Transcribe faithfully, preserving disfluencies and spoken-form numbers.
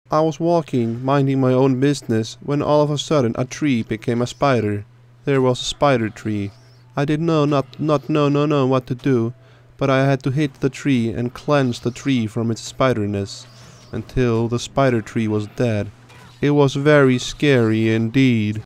I was walking, minding my own business, when all of a sudden a tree became a spider. There was a spider tree. I did know not not know no no what to do, but I had to hit the tree and cleanse the tree from its spiderness, until the spider tree was dead. It was very scary indeed.